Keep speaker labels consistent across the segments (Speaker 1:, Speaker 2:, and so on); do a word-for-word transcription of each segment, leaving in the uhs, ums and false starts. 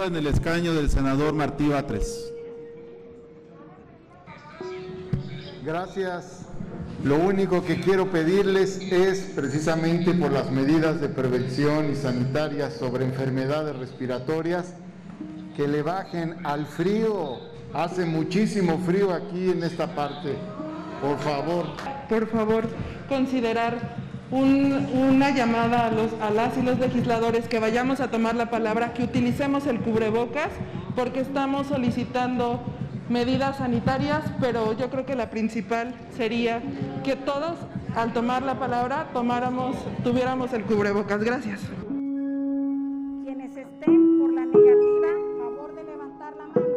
Speaker 1: regidor en el escaño del senador Martí Batres.
Speaker 2: Gracias. Lo único que quiero pedirles es, precisamente por las medidas de prevención y sanitarias sobre enfermedades respiratorias, que le bajen al frío. Hace muchísimo frío aquí en esta parte. Por favor.
Speaker 3: Por favor, considerar un, una llamada a, los, a las y los legisladores que vayamos a tomar la palabra, que utilicemos el cubrebocas, porque estamos solicitando medidas sanitarias, pero yo creo que la principal sería que todos, al tomar la palabra, tomáramos, tuviéramos el cubrebocas. Gracias.
Speaker 4: Quienes estén por la negativa, favor de levantar la mano.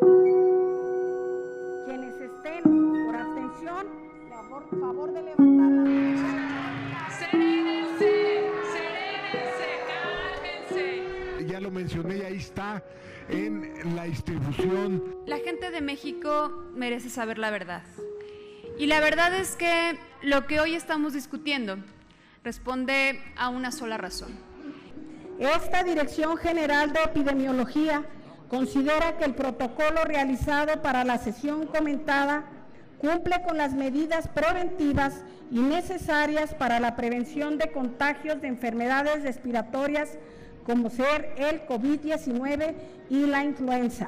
Speaker 4: Quienes estén por abstención, favor, favor de levantar la mano.
Speaker 5: Serénense, serénense, cálmense.
Speaker 6: Ya lo mencioné y ahí está en la distribución.
Speaker 7: La gente de México merece saber la verdad. Y la verdad es que lo que hoy estamos discutiendo responde a una sola razón.
Speaker 4: Esta Dirección General de Epidemiología considera que el protocolo realizado para la sesión comentada cumple con las medidas preventivas y necesarias para la prevención de contagios de enfermedades respiratorias como ser el COVID diecinueve y la influenza.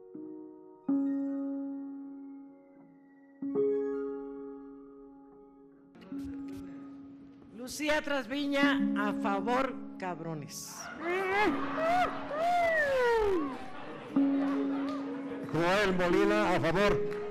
Speaker 8: Lucía Trasviña, a favor, cabrones.
Speaker 6: Joel Molina, a favor.